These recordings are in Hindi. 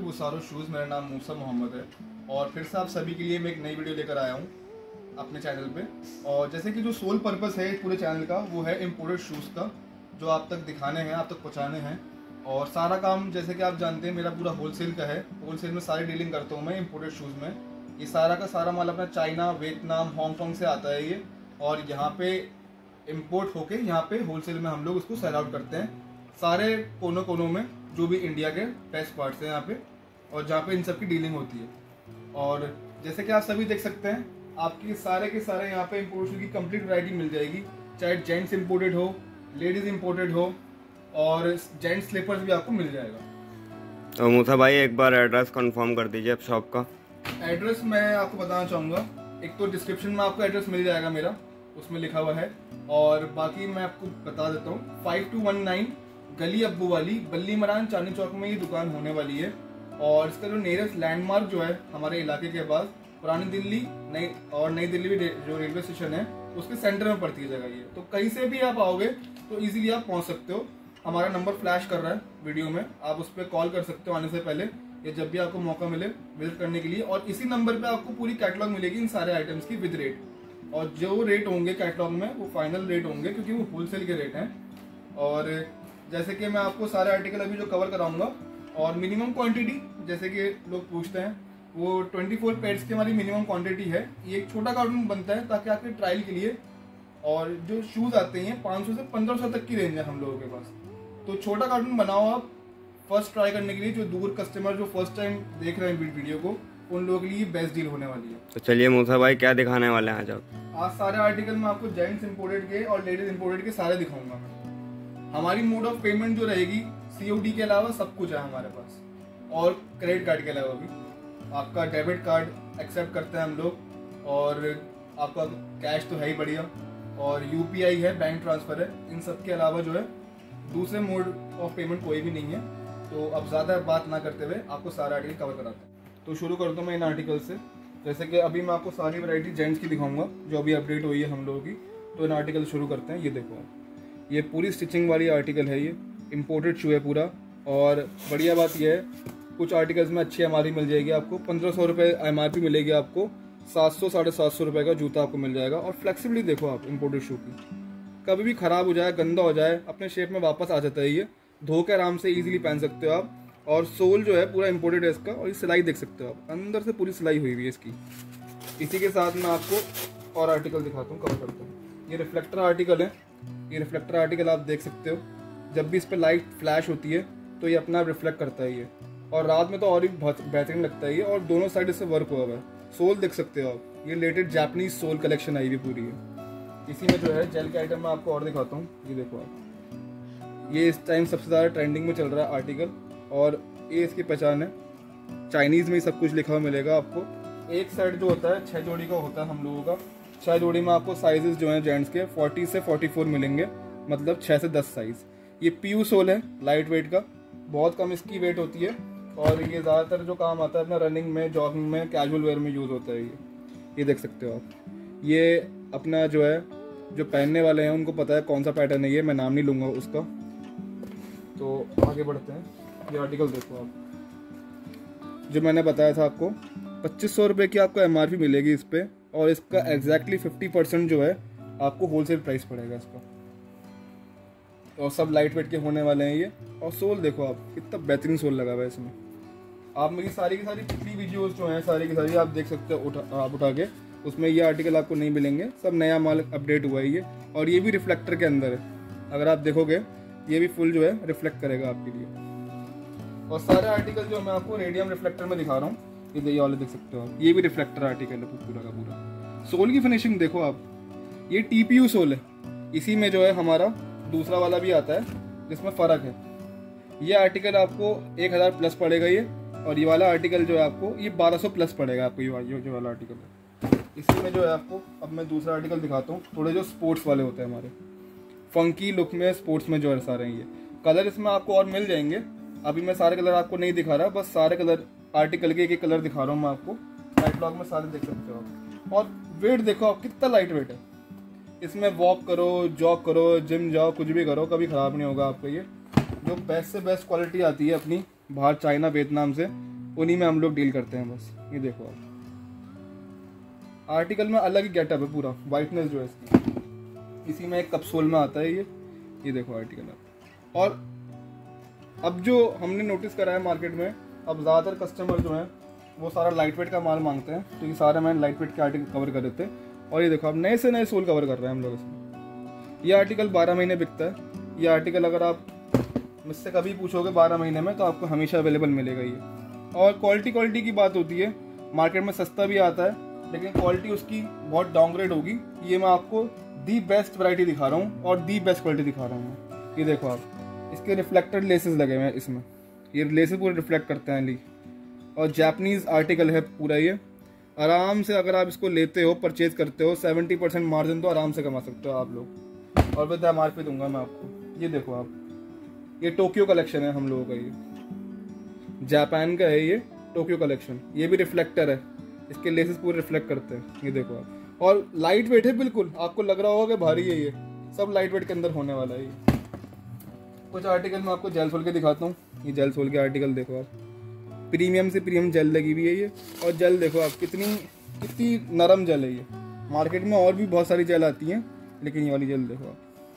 उसारो शूज़। मेरा नाम मूसा मोहम्मद है और फिर से आप सभी के लिए मैं एक नई वीडियो लेकर आया हूँ अपने चैनल पे। और जैसे कि जो सोल पर्पस है पूरे चैनल का वो है इम्पोर्टेड शूज़ का, जो आप तक दिखाने हैं, आप तक पहुँचाने हैं। और सारा काम जैसे कि आप जानते हैं मेरा पूरा होलसेल का है। होलसेल में सारी डीलिंग करता हूँ मैं इम्पोर्टेड शूज़ में। ये सारा का सारा माल अपना चाइना, वियतनाम, हांगकॉन्ग से आता है ये, और यहाँ पे इम्पोर्ट होके यहाँ पे होलसेल में हम लोग उसको सेल आउट करते हैं सारे कोनों कोनों में, जो भी इंडिया के बेस्ट पार्ट्स हैं यहाँ पे, और जहाँ पे इन सब की डीलिंग होती है। और जैसे कि आप सभी देख सकते हैं, आपकी सारे के सारे यहाँ पे इम्पोर्ट की कंप्लीट वैरायटी मिल जाएगी, चाहे जेंट्स इम्पोर्टेड हो, लेडीज़ इम्पोर्टेड हो, और जेंट्स स्लीपर्स भी आपको मिल जाएगा। तो मूसा भाई एक बार एड्रेस कंफर्म कर दीजिए आप शॉप का। एड्रेस मैं आपको बताना चाहूँगा, एक तो डिस्क्रिप्शन में आपको एड्रेस मिल जाएगा मेरा, उसमें लिखा हुआ है, और बाकी मैं आपको बता देता हूँ। 5219 गली अब्बू वाली, बल्ली मरान, चांदनी चौक में ये दुकान होने वाली है। और इसका जो नियरेस्ट लैंडमार्क जो है हमारे इलाके के पास, पुरानी दिल्ली नई दिल्ली भी जो रेलवे स्टेशन है उसके सेंटर में पड़ती है जगह ये। तो कहीं से भी आप आओगे तो इजीली आप पहुंच सकते हो। हमारा नंबर फ्लैश कर रहा है वीडियो में, आप उस पर कॉल कर सकते हो आने से पहले, या जब भी आपको मौका मिले विजिट करने के लिए। और इसी नंबर पे आपको पूरी कैटलॉग मिलेगी इन सारे आइटम्स की विद रेट, और जो रेट होंगे कैटलॉग में वो फाइनल रेट होंगे, क्योंकि वो होलसेल के रेट हैं। और जैसे कि मैं आपको सारे आर्टिकल अभी जो कवर कराऊंगा, और मिनिमम क्वांटिटी जैसे कि लोग पूछते हैं, वो 24 पेड्स की हमारी मिनिमम क्वांटिटी है। ये एक छोटा कार्टून बनता है ताकि आपके ट्रायल के लिए। और जो शूज़ आते हैं 500 से 1500 तक की रेंज है हम लोगों के पास। तो छोटा कार्टून बनाओ आप फर्स्ट ट्राई करने के लिए, जो दूर कस्टमर जो फर्स्ट टाइम देख रहे हैं वीडियो को, उन लोगों के लिए बेस्ट डील होने वाली है। तो चलिए मूसा भाई क्या दिखाने वाले हैं आज आप? आज सारे आर्टिकल मैं आपको जेंट्स इंपोर्टेड के और लेडीज इंपोर्टेड के सारे दिखाऊंगा मैं। हमारी मोड ऑफ पेमेंट जो रहेगी, COD के अलावा सब कुछ है हमारे पास, और क्रेडिट कार्ड के अलावा भी आपका डेबिट कार्ड एक्सेप्ट करते हैं हम लोग, और आपका कैश तो है ही बढ़िया, और UPI है, बैंक ट्रांसफर है। इन सब के अलावा जो है दूसरे मोड ऑफ पेमेंट कोई भी नहीं है। तो अब ज़्यादा बात ना करते हुए आपको सारा आर्टिकल कवर कराते हैं। तो शुरू करता हूँ मैं इन आर्टिकल से। जैसे कि अभी मैं आपको सारी वैरायटी जेंट्स की दिखाऊंगा जो अभी अपडेट हुई है हम लोगों की। तो इन आर्टिकल शुरू करते हैं। ये देखो, ये पूरी स्टिचिंग वाली आर्टिकल है, ये इम्पोर्टेड शू है पूरा। और बढ़िया बात यह है, कुछ आर्टिकल्स में अच्छी MRP मिल जाएगी आपको। 1500 रुपये MRP मिलेगी आपको, 700 750 रुपये का जूता आपको मिल जाएगा। और फ्लेक्सिबिलिटी देखो आप इम्पोर्टेड शू की, कभी भी ख़राब हो जाए, गंदा हो जाए, अपने शेप में वापस आ जाता है ये, धो के आराम से इजीली पहन सकते हो आप। और सोल जो है पूरा इम्पोर्टेड है इसका, और ये सिलाई देख सकते हो आप, अंदर से पूरी सिलाई हुई हुई है इसकी। इसी के साथ मैं आपको और आर्टिकल दिखाता हूँ, कवर करता हूँ। ये रिफ्लेक्टर आर्टिकल है। ये रिफ्लेक्टर आर्टिकल आप देख सकते हो, जब भी इस पर लाइट फ्लैश होती है तो ये अपना रिफ्लेक्ट करता है ये, और रात में तो और भी बहुत बेहतरीन लगता है ये। और दोनों साइड इससे वर्क हुआ है। सोल देख सकते हो आप, ये लेटेस्ट जापानीज सोल कलेक्शन आई हुई पूरी है। इसी में जो है जेल के आइटम मैं आपको और दिखाता हूँ। ये देखो आप, ये इस टाइम सबसे ज़्यादा ट्रेंडिंग में चल रहा है आर्टिकल, और ये इसकी पहचान है। चाइनीज़ में ही सब कुछ लिखा हुआ मिलेगा आपको। एक सेट जो होता है 6 जोड़ी का होता है हम लोगों का। 6 जोड़ी में आपको साइजेस जो हैं जेंट्स के 40 से 44 मिलेंगे, मतलब 6 से 10 साइज़। ये PU सोल है, लाइट वेट का, बहुत कम इसकी वेट होती है। और ये ज़्यादातर जो काम आता है अपना रनिंग में, जॉगिंग में, कैजुअल वेयर में यूज़ होता है ये देख सकते हो आप। ये अपना जो है, जो पहनने वाले हैं उनको पता है कौन सा पैटर्न है ये, मैं नाम नहीं लूँगा उसका। तो आगे बढ़ते हैं। ये आर्टिकल देखो आप, जो मैंने बताया था आपको, 2500 रुपये की आपको MRP मिलेगी इस पर, और इसका एग्जैक्टली 50% जो है आपको होलसेल प्राइस पड़ेगा इसका। और सब लाइट वेट के होने वाले हैं ये। और सोल देखो आप, कितना बेहतरीन सोल लगा हुआ है इसमें। आप मेरी सारी की सारी पिछली वीडियोस जो हैं सारी की सारी आप देख सकते हो आप उठा के, उसमें ये आर्टिकल आपको नहीं मिलेंगे, सब नया माल अपडेट हुआ है ये। और ये भी रिफ्लेक्टर के अंदर है, अगर आप देखोगे ये भी फुल जो है रिफ्लेक्ट करेगा आपके लिए। और सारे आर्टिकल जो मैं आपको रेडियम रिफ्लेक्टर में दिखा रहा हूँ, ये वाले देख सकते हो आप, ये भी रिफ्लेक्टर आर्टिकल है पूरा का पूरा। सोल की फिनिशिंग देखो आप, ये TPU सोल है। इसी में जो है हमारा दूसरा वाला भी आता है जिसमें फ़र्क है। ये आर्टिकल आपको 1000 प्लस पड़ेगा ये, और ये वाला आर्टिकल जो है आपको ये 1200 प्लस पड़ेगा आपको। ये जो वाला आर्टिकल है, इसी में जो है आपको, अब मैं दूसरा आर्टिकल दिखाता हूँ। थोड़े जो स्पोर्ट्स वाले होते हैं हमारे, फंकी लुक में स्पोर्ट्स में जो है सारे ये कलर इसमें आपको और मिल जाएंगे। अभी मैं सारे कलर आपको नहीं दिखा रहा, बस सारे कलर आर्टिकल के एक कलर दिखा रहा हूँ मैं आपको। कैटलॉग में सारे देख सकते हो आप। और वेट देखो आप, कितना लाइट वेट है। इसमें वॉक करो, जॉग करो, जिम जाओ, कुछ भी करो, कभी ख़राब नहीं होगा आपका। ये जो बेस्ट से बेस्ट क्वालिटी आती है अपनी बाहर चाइना, वियतनाम से, उन्हीं में हम लोग डील करते हैं बस। ये देखो आप, आर्टिकल में अलग ही गेटअप है पूरा, वाइटनेस जो है इसकी, इसी में एक कपसोल में आता है ये देखो आर्टिकल आप। और अब जो हमने नोटिस करा है मार्केट में, अब ज़्यादातर कस्टमर जो हैं वो सारा लाइट वेट का माल मांगते हैं, तो ये सारे मैंने लाइट वेट के आर्टिकल कवर कर देते हैं। और ये देखो आप, नए से नए सोल कवर कर रहे हैं हम लोग इसमें। ये आर्टिकल 12 महीने बिकता है। ये आर्टिकल अगर आप मुझसे कभी पूछोगे 12 महीने में, तो आपको हमेशा अवेलेबल मिलेगा ये। और क्वालिटी की बात होती है, मार्केट में सस्ता भी आता है, लेकिन क्वालिटी उसकी बहुत डाउनग्रेड होगी। ये मैं आपको दी बेस्ट वैरायटी दिखा रहा हूँ और दी बेस्ट क्वालिटी दिखा रहा हूँ। ये देखो आप, इसके रिफ्लेक्टेड लेसेस लगे हुए हैं इसमें, ये लेसेस पूरे रिफ्लेक्ट करते हैं ली। और जापानीज आर्टिकल है पूरा ये। आराम से अगर आप इसको लेते हो, परचेज करते हो, 70% मार्जिन तो आराम से कमा सकते हो आप लोग। और विद MRP दूंगा मैं आपको। ये देखो आप, ये टोक्यो कलेक्शन है हम लोगों का, ये जापान का है, ये टोक्यो कलेक्शन। ये भी रिफ्लेक्टर है, इसके लेसेस पूरे रिफ्लेक्ट करते हैं। ये देखो आप, और लाइट वेट है बिल्कुल, आपको लग रहा होगा कि भारी है, ये सब लाइट वेट के अंदर होने वाला है। ये कुछ आर्टिकल मैं आपको जेल सोल के दिखाता हूँ। ये जेल सोल के आर्टिकल देखो आप, प्रीमियम से प्रीमियम जेल लगी हुई है ये। और जेल देखो आप, कितनी नरम जेल है ये। मार्केट में और भी बहुत सारी जेल आती हैं, लेकिन ये वाली जेल देखो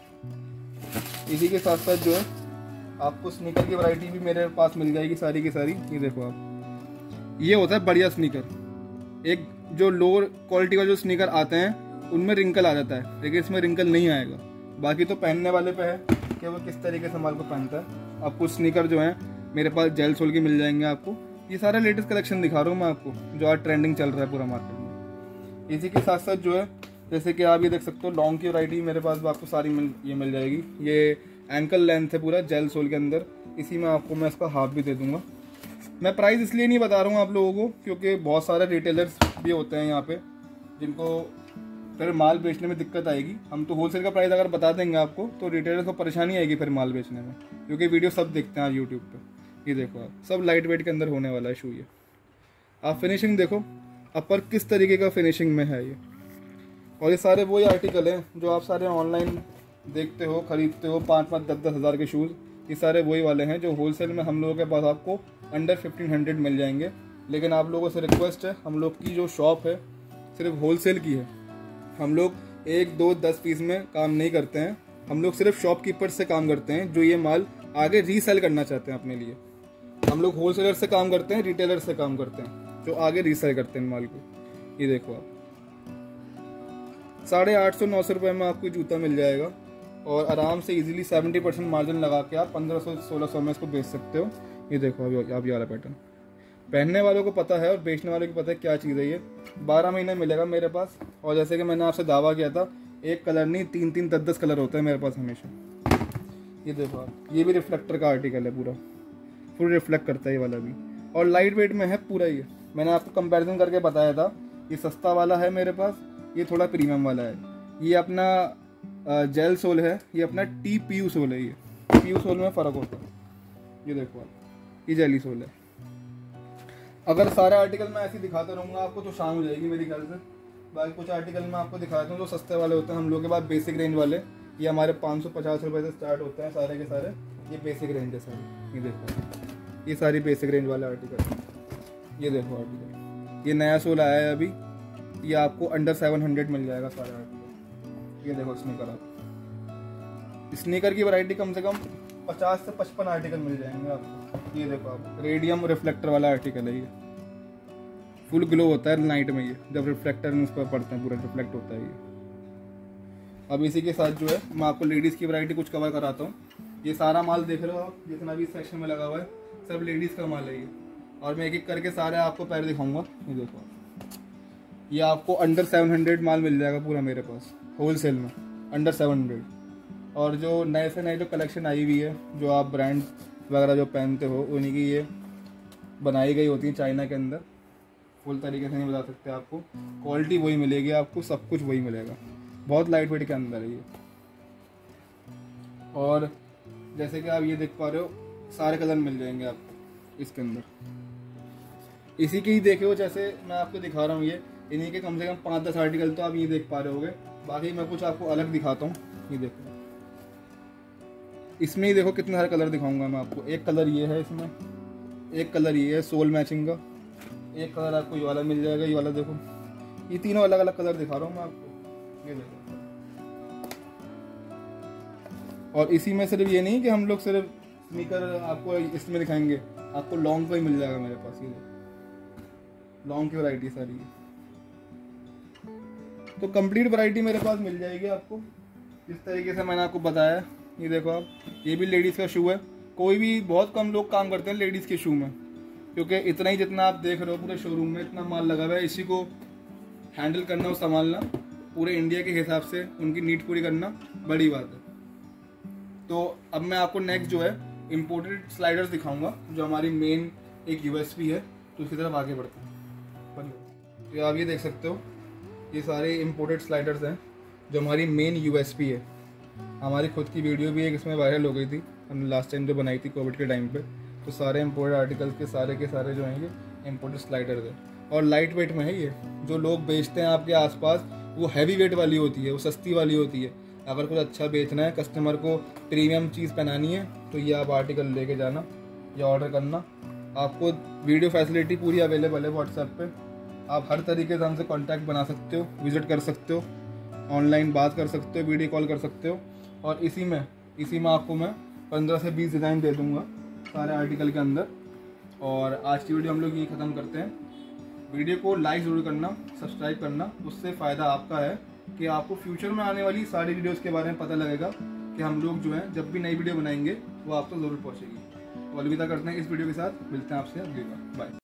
आप। इसी के साथ साथ जो है आपको स्नीकर की वैरायटी भी मेरे पास मिल जाएगी सारी की सारी। ये देखो आप, ये होता है बढ़िया स्नीकर। एक जो लोअर क्वालिटी का जो स्नीकर आते हैं उनमें रिंकल आ जाता है, लेकिन इसमें रिंकल नहीं आएगा। बाकी तो पहनने वाले पे है कि वो किस तरीके से माल को पहनता है। आपको स्नीकर जो है मेरे पास जेल सोल के मिल जाएंगे आपको। ये सारा लेटेस्ट कलेक्शन दिखा रहा हूँ मैं आपको, जो आज ट्रेंडिंग चल रहा है पूरा मार्केट में। इसी के साथ साथ जो है, जैसे कि आप ये देख सकते हो, लॉन्ग की वैरायटी मेरे पास आपको सारी मिल जाएगी। ये एंकल लेंथ है पूरा जेल सोल के अंदर, इसी में आपको मैं इसका हाफ भी दे दूंगा। मैं प्राइस इसलिए नहीं बता रहा हूँ आप लोगों को, क्योंकि बहुत सारे रिटेलर्स भी होते हैं यहाँ पे, जिनको फिर माल बेचने में दिक्कत आएगी। हम तो होलसेल का प्राइस अगर बता देंगे आपको, तो रिटेलर्स को परेशानी आएगी फिर माल बेचने में, क्योंकि वीडियो सब देखते हैं यूट्यूब पे। ये देखो आप, सब लाइट वेट के अंदर होने वाला है शू। ये आप फिनिशिंग देखो, अपर किस तरीके का फिनिशिंग में है ये। और ये सारे वही आर्टिकल हैं जो आप सारे ऑनलाइन देखते हो, खरीदते हो, 5-5, 10-10 हज़ार के शूज़। ये सारे वही वाले हैं जो होलसेल में हम लोगों के पास आपको अंडर 1500 मिल जाएंगे। लेकिन आप लोगों से रिक्वेस्ट है, हम लोग की जो शॉप है सिर्फ होलसेल की है। हम लोग 1, 2, 10 पीस में काम नहीं करते हैं। हम लोग सिर्फ शॉपकीपर से काम करते हैं जो ये माल आगे रीसेल करना चाहते हैं अपने लिए। हम लोग होलसेलर से काम करते हैं, रिटेलर से काम करते हैं जो आगे रीसेल करते हैं माल को। ये देखो आप, 850-900 रुपये में आपको जूता मिल जाएगा। और आराम से इजीली 70% मार्जिन लगा के आप 1500-1600 में इसको बेच सकते हो। ये देखो आप, ये वाला पैटर्न पहनने वालों को पता है और बेचने वालों को पता है क्या चीज़ है ये। 12 महीने मिलेगा मेरे पास। और जैसे कि मैंने आपसे दावा किया था, एक कलर नहीं, 3-3, 10-10 कलर होते हैं मेरे पास हमेशा। ये देखो आप, ये भी रिफ्लेक्टर का आर्टिकल है पूरा, फुल रिफ्लेक्ट करता है ये वाला भी। और लाइट वेट में है पूरा। ये मैंने आपको कंपैरिजन करके बताया था, ये सस्ता वाला है मेरे पास, ये थोड़ा प्रीमियम वाला है। ये अपना जेल सोल है, ये अपना TPU सोल है। ये TPU सोल में फ़र्क होता है। ये देखो आप, ये जेली सोल है। अगर सारे आर्टिकल मैं ऐसे दिखाता रहूँगा आपको तो शाम हो जाएगी मेरे ख्याल से। बाकी कुछ आर्टिकल मैं आपको दिखाता हूँ जो सस्ते वाले होते हैं हम लोग के पास, बेसिक रेंज वाले। ये हमारे 550 रुपये से स्टार्ट होते हैं सारे के सारे। ये बेसिक रेंज है सारी। ये देखो, ये सारी बेसिक रेंज वाले आर्टिकल। ये देखो आर्टिकल, ये नया सोल आया है अभी, ये आपको अंडर 700 मिल जाएगा सारे आर्टिकल। ये देखो स्नीकर, आप स्नीकर की वैरायटी कम से कम 50 से 55 आर्टिकल मिल जाएंगे आपको। ये देखो आप, रेडियम रिफ्लेक्टर वाला आर्टिकल है ये, फुल ग्लो होता है नाइट में। ये जब रिफ्लेक्टर उस पर पड़ते हैं पूरा रिफ्लेक्ट होता है ये। अब इसी के साथ जो है मैं आपको लेडीज़ की वैरायटी कुछ कवर कराता हूँ। ये सारा माल देख रहे हो आप, जितना भी सेक्शन में लगा हुआ है सब लेडीज़ का माल है ये। और मैं एक एक करके सारे आपको पैर दिखाऊंगा। ये देखो, ये आपको अंडर 700 माल मिल जाएगा पूरा मेरे पास होलसेल में, अंडर 700। और जो नए से नए जो कलेक्शन आई हुई है, जो आप ब्रांड वगैरह जो पहनते हो, उन्हीं की ये बनाई गई होती है चाइना के अंदर। फुल तरीके से नहीं बता सकते आपको, क्वालिटी वही मिलेगी आपको, सब कुछ वही मिलेगा। बहुत लाइट वेट के अंदर है ये। और जैसे कि आप ये देख पा रहे हो, सारे कलर मिल जाएंगे आपको इसके अंदर। इसी के ही देखे हो, जैसे मैं आपको दिखा रहा हूँ, ये इन्हीं के कम से कम 5-10 आर्टिकल तो आप ये देख पा रहे होगे। बाकी मैं कुछ आपको अलग दिखाता हूँ। ये देखो, इसमें ही देखो कितने सारे कलर दिखाऊंगा मैं आपको। एक कलर ये है इसमें, एक कलर ये है सोल मैचिंग का, एक कलर आपको ये वाला मिल जाएगा, ये वाला देखो, ये तीनों अलग अलग कलर दिखा रहा हूँ मैं आपको, ये देखो। और इसी में सिर्फ ये नहीं कि हम लोग सिर्फ स्नीकर आपको इसमें दिखाएंगे, आपको लॉन्ग का ही मिल जाएगा मेरे पास, ये लॉन्ग की वैरायटी सारी है। तो कंप्लीट वैरायटी मेरे पास मिल जाएगी आपको जिस तरीके से मैंने आपको बताया। ये देखो आप, ये भी लेडीज़ का शू है। कोई भी बहुत कम लोग काम करते हैं लेडीज़ के शू में, क्योंकि इतना ही जितना आप देख रहे हो पूरे शोरूम में इतना माल लगा हुआ है, इसी को हैंडल करना और संभालना पूरे इंडिया के हिसाब से उनकी नीड पूरी करना बड़ी बात है। तो अब मैं आपको नेक्स्ट जो है इम्पोर्टेड स्लाइडर्स दिखाऊंगा, जो हमारी मेन एक यूएसपी है। तो उसकी तरफ आगे बढ़ते हैं। तो आप ये देख सकते हो, ये सारे इम्पोर्टेड स्लाइडर्स हैं जो हमारी मेन यूएसपी है। हमारी खुद की वीडियो भी एक इसमें वायरल हो गई थी, हमने लास्ट टाइम जो बनाई थी कोविड के टाइम पे। तो सारे इम्पोर्टेड आर्टिकल्स के सारे जो हैं ये इम्पोर्टेड स्लाइडर्स है, और लाइट वेट में है। ये जो लोग बेचते हैं आपके आसपास वो हैवी वेट वाली होती है, वो सस्ती वाली होती है। अगर कुछ अच्छा बेचना है, कस्टमर को प्रीमियम चीज़ पहनानी है, तो ये आप आर्टिकल लेके जाना या ऑर्डर करना। आपको वीडियो फैसिलिटी पूरी अवेलेबल है व्हाट्सएप पे। आप हर तरीके से हमसे कांटेक्ट बना सकते हो, विजिट कर सकते हो, ऑनलाइन बात कर सकते हो, वीडियो कॉल कर सकते हो। और इसी में आपको मैं 15 से 20 डिज़ाइन दे दूँगा सारे आर्टिकल के अंदर। और आज की वीडियो हम लोग यही ख़त्म करते हैं। वीडियो को लाइक ज़रूर करना, सब्सक्राइब करना, उससे फ़ायदा आपका है कि आपको फ्यूचर में आने वाली सारी वीडियोस के बारे में पता लगेगा कि हम लोग जो है जब भी नई वीडियो बनाएंगे वो आप तक ज़रूर पहुँचेगी। तो अलविदा करते हैं इस वीडियो के साथ, मिलते हैं आपसे अगली बार, बाय।